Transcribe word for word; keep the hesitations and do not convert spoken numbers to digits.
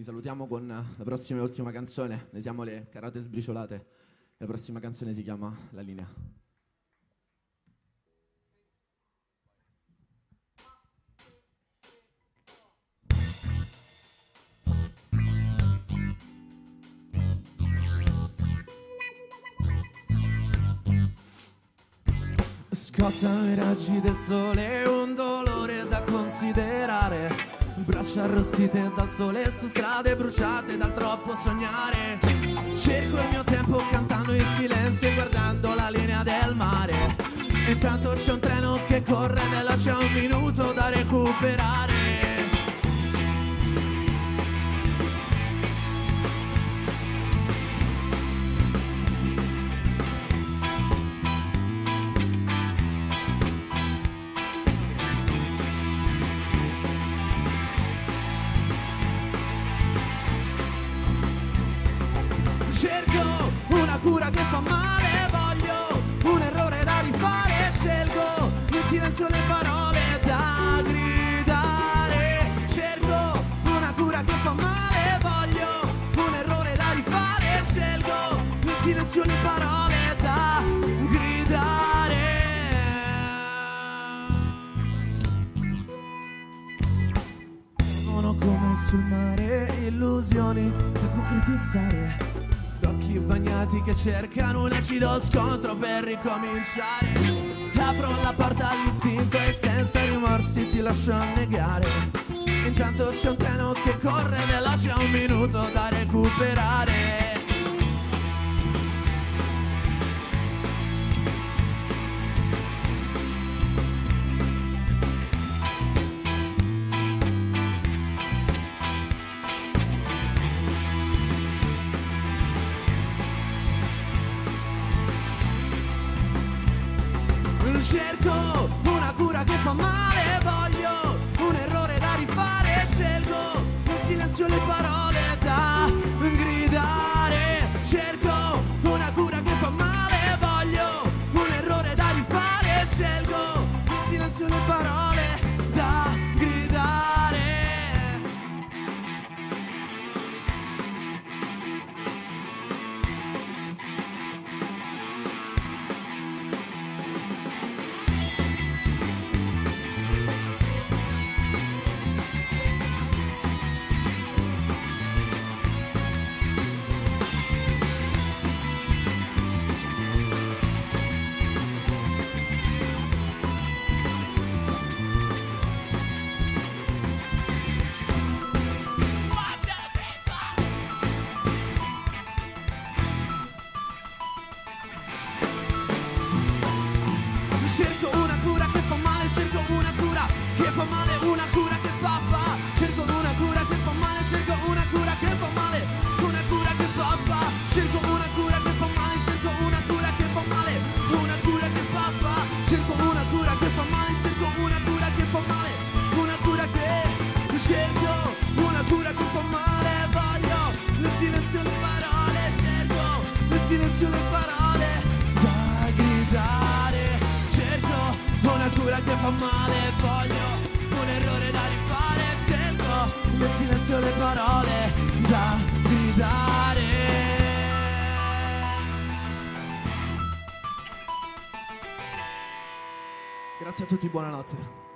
Vi salutiamo con la prossima e ultima canzone. Noi siamo le Carote Sbriciolate. La prossima canzone si chiama La linea. Scottano i raggi del sole, un dolore da considerare. Braccia arrostite dal sole su strade bruciate dal troppo sognare. Cerco il mio tempo cantando in silenzio e guardando la linea del mare. E intanto c'è un treno che corre veloce, un minuto da recuperare. Cerco una cura che fa male, voglio un errore da rifare, scelgo in silenzio le parole da gridare. Cerco una cura che fa male, voglio un errore da rifare, scelgo in silenzio le parole da gridare. Sono come sul mare, illusioni da concretizzare. Occhi bagnati che cercano un acido scontro per ricominciare. Apro la porta all'istinto e senza rimorsi ti lascio annegare. Intanto c'è un treno che corre veloce, un minuto da recuperare. Cerco una cura che fa male, voglio un errore da rifare, scelgo in silenzio le parole da gridare. Cerco una cura che fa male, voglio un errore da rifare, scelgo in silenzio le parole da gridare. Cerco una cura che fa male, cerco una cura che fa male, una cura che fa fa. Cerco una cura che fa male, cerco una cura che fa male, una cura che fa fa. Cerco una cura che fa male, cerco una cura che fa male, una cura che fa fa. Cerco una cura che fa male, cerco una cura che fa male, una cura che cerco una cura che fa male, voglio nel silenzio le parole, cerco nel silenzio le parole da gridare. Una cura che fa male, voglio un errore da rifare, scelgo nel silenzio le parole da gridare. Grazie a tutti, buonanotte.